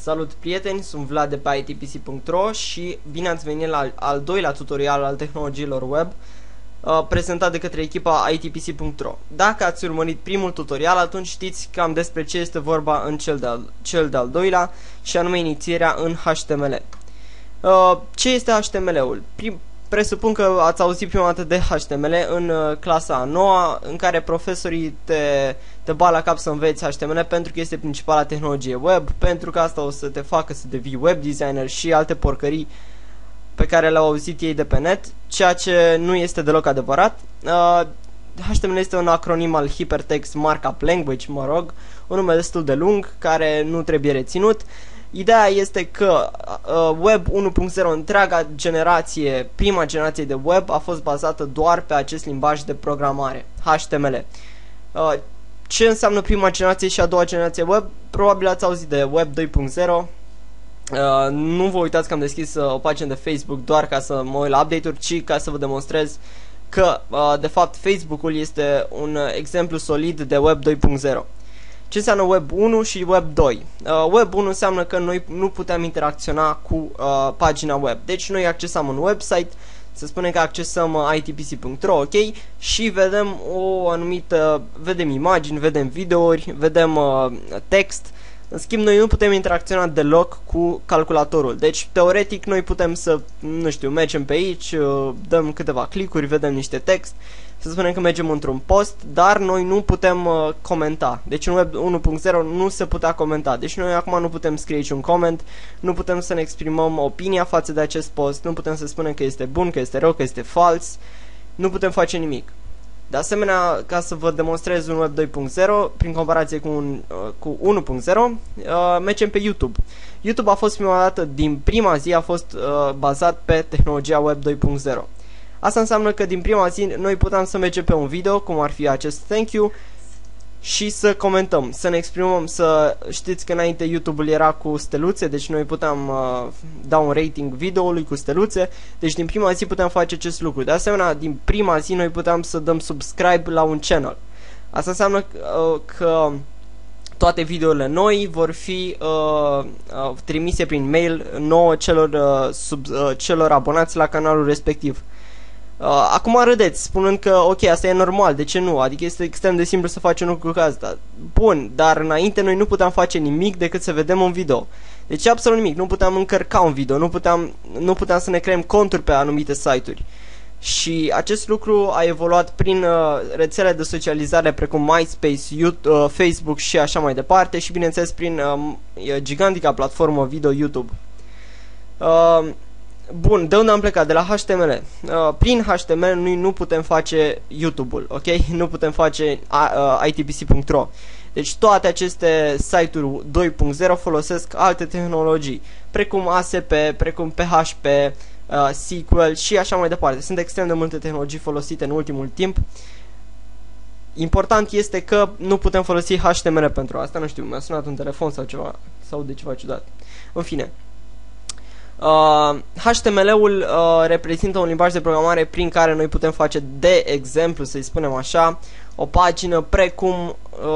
Salut prieteni, sunt Vlad de pe itpc.ro și bine ați venit la al doilea tutorial al tehnologiilor web prezentat de către echipa itpc.ro. Dacă ați urmărit primul tutorial, atunci știți cam despre ce este vorba în cel de-al doilea, și anume inițierea în HTML. Ce este HTML-ul? Presupun că ați auzit prima dată de HTML în clasa a 9-a, în care profesorii te bat la cap să înveți HTML pentru că este principala tehnologie web, pentru că asta o să te facă să devii web designer și alte porcării pe care le-au auzit ei de pe net, ceea ce nu este deloc adevărat. HTML este un acronim al Hypertext Markup Language, mă rog, un nume destul de lung care nu trebuie reținut. Ideea este că Web 1.0, întreaga generație, prima generație de web, a fost bazată doar pe acest limbaj de programare, HTML. Ce înseamnă prima generație și a doua generație web? Probabil ați auzit de Web 2.0. Nu vă uitați că am deschis o pagină de Facebook doar ca să mă uit la update-uri, ci ca să vă demonstrez că, de fapt, Facebook-ul este un exemplu solid de Web 2.0. Ce înseamnă Web 1 și Web 2? Web 1 înseamnă că noi nu puteam interacționa cu pagina web. Deci noi accesam un website, să spunem că accesăm itpc.ro, ok? Și vedem vedem imagini, vedem videouri, vedem text. În schimb, noi nu putem interacționa deloc cu calculatorul. Deci, teoretic, noi putem să, nu știu, mergem pe aici, dăm câteva clicuri, vedem niște text, să spunem că mergem într-un post, dar noi nu putem comenta. Deci în Web 1.0 nu se putea comenta. Deci noi acum nu putem scrie niciun comment, nu putem să ne exprimăm opinia față de acest post, nu putem să spunem că este bun, că este rău, că este fals, nu putem face nimic. De asemenea, ca să vă demonstrez un Web 2.0 prin comparație cu 1.0, mergem pe YouTube. YouTube a fost prima dată, din prima zi, a fost bazat pe tehnologia Web 2.0. Asta înseamnă că din prima zi noi puteam să mergem pe un video, cum ar fi acest thank you, și să comentăm, să ne exprimăm, să știți că înainte YouTube-ul era cu steluțe, deci noi puteam da un rating videoului cu steluțe, deci din prima zi puteam face acest lucru. De asemenea, din prima zi noi puteam să dăm subscribe la un channel. Asta înseamnă că toate videourile noi vor fi trimise prin mail nouă celor abonați la canalul respectiv. Acum râdeți, spunând că ok, asta e normal, de ce nu? Adică este extrem de simplu să faci un lucru ca asta. Bun, dar înainte noi nu puteam face nimic decât să vedem un video. Deci absolut nimic, nu puteam încărca un video, nu puteam să ne creăm conturi pe anumite site-uri. Și acest lucru a evoluat prin rețele de socializare precum MySpace, YouTube, Facebook și așa mai departe, și bineînțeles prin gigantica platformă video YouTube. Bun, de unde am plecat? De la HTML. Prin HTML noi nu putem face YouTube-ul, ok? Nu putem face itpc.ro. Deci toate aceste site-uri 2.0 folosesc alte tehnologii, precum ASP, precum PHP, SQL și așa mai departe. Sunt extrem de multe tehnologii folosite în ultimul timp. Important este că nu putem folosi HTML pentru asta. Nu știu, mi-a sunat un telefon sau ceva, sau de ceva ciudat. În fine, HTML-ul reprezintă un limbaj de programare prin care noi putem face, de exemplu, să-i spunem așa, o pagină precum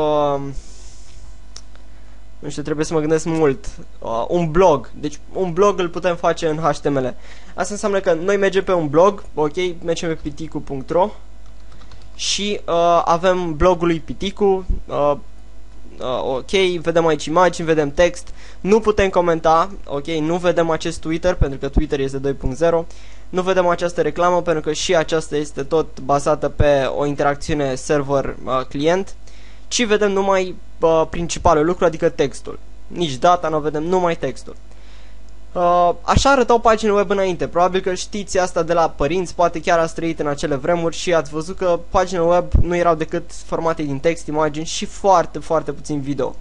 nu știu, trebuie să mă gândesc mult, un blog. Deci un blog îl putem face în HTML. Asta înseamnă că noi mergem pe un blog, ok, mergem pe piticu.ro și avem blogul lui Piticu. Ok, vedem aici imagini, vedem text, nu putem comenta, ok, nu vedem acest Twitter pentru că Twitter este 2.0, nu vedem această reclamă pentru că și aceasta este tot bazată pe o interacțiune server-client, ci vedem numai principalul lucru, adică textul. Nici data nu vedem, numai textul. Așa arătau pagini web înainte. Probabil că știți asta de la părinți, poate chiar ați trăit în acele vremuri și ați văzut că paginile web nu erau decât formate din text, imagini și foarte, foarte puțin video.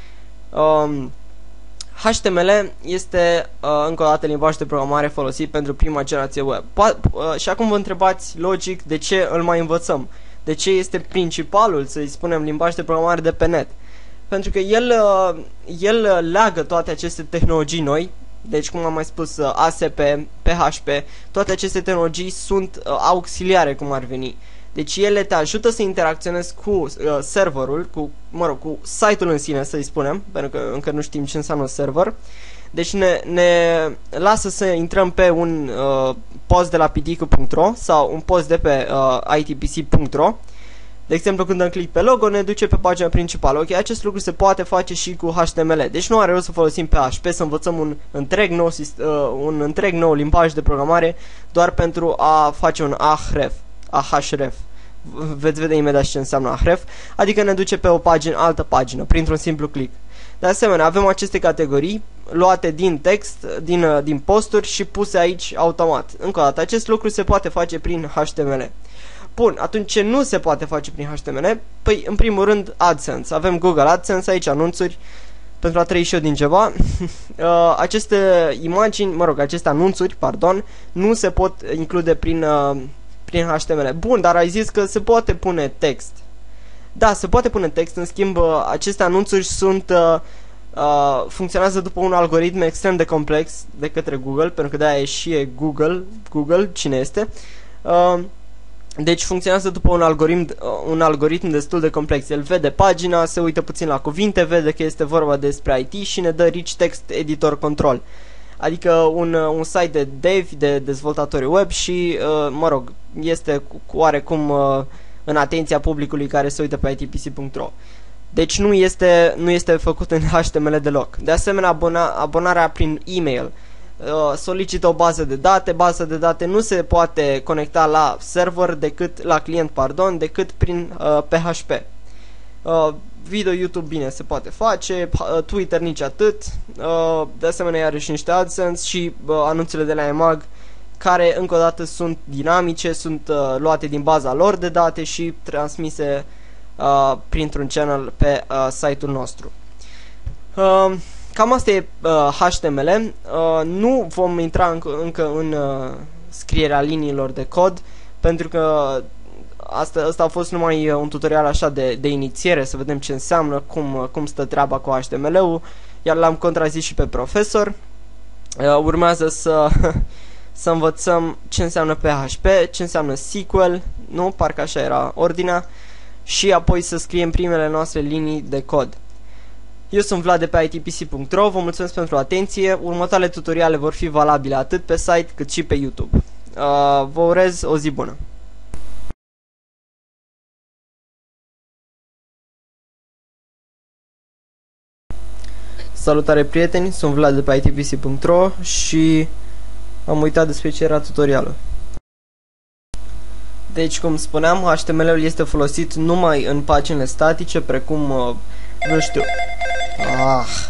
HTML este încă o dată limbaj de programare folosit pentru prima generație web. Și acum vă întrebați logic de ce îl mai învățăm. De ce este principalul, să-i spunem, limbaj de programare de pe net. Pentru că el leagă toate aceste tehnologii noi. Deci, cum am mai spus, ASP, PHP, toate aceste tehnologii sunt auxiliare, cum ar veni. Deci ele te ajută să interacționezi cu serverul, cu site-ul în sine, să-i spunem, pentru că încă nu știm ce înseamnă server. Deci ne lasă să intrăm pe un post de la piticu.ro sau un post de pe itpc.ro. De exemplu, când dăm click pe logo, ne duce pe pagina principală. Ok, acest lucru se poate face și cu HTML. Deci nu are rost să folosim PHP, să învățăm un întreg nou limbaj de programare doar pentru a face un ahref. Veți vedea imediat ce înseamnă ahref, adică ne duce pe o altă pagină, printr-un simplu click. De asemenea, avem aceste categorii luate din text, din posturi și puse aici automat. Încă o dată, acest lucru se poate face prin HTML. Bun, atunci ce nu se poate face prin HTML? Păi, în primul rând, AdSense. Avem Google AdSense, aici anunțuri, pentru a trăi și eu din ceva. Aceste aceste anunțuri, nu se pot include prin HTML. Bun, dar ai zis că se poate pune text. Da, se poate pune text, în schimb, aceste anunțuri funcționează după un algoritm extrem de complex de către Google, pentru că de-aia e și Google, cine este? Deci funcționează după un algoritm destul de complex. El vede pagina, se uită puțin la cuvinte, vede că este vorba despre IT și ne dă Rich Text Editor Control. Adică un site de dev, de dezvoltatori web și, este oarecum în atenția publicului care se uită pe itpc.ro. Deci nu este făcut în HTML deloc. De asemenea, abonarea prin e-mail solicită o bază de date. Baza de date nu se poate conecta la server la client, decât prin PHP. Video YouTube bine se poate face, Twitter nici atât. De asemenea, iarăși niște AdSense și anunțurile de la EMAG, care încă o dată sunt dinamice, sunt luate din baza lor de date și transmise printr-un channel pe site-ul nostru. Cam asta e HTML. Nu vom intra încă în scrierea liniilor de cod, pentru că asta a fost numai un tutorial așa de inițiere, să vedem ce înseamnă, cum stă treaba cu HTML-ul, iar l-am contrazis și pe profesor. Urmează să învățăm ce înseamnă PHP, ce înseamnă SQL, nu? Parcă așa era ordinea, și apoi să scriem primele noastre linii de cod. Eu sunt Vlad de pe itpc.ro, vă mulțumesc pentru atenție. Următoarele tutoriale vor fi valabile atât pe site cât și pe YouTube. Vă urez o zi bună! Salutare prieteni, sunt Vlad de pe itpc.ro și am uitat despre ce era tutorialul. Deci, cum spuneam, HTML-ul este folosit numai în paginile statice, precum, nu știu,